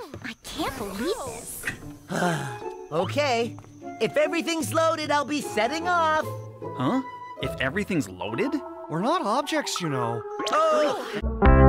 I can't believe this. Okay. If everything's loaded, I'll be setting off. Huh? If everything's loaded? We're not objects, you know. Oh!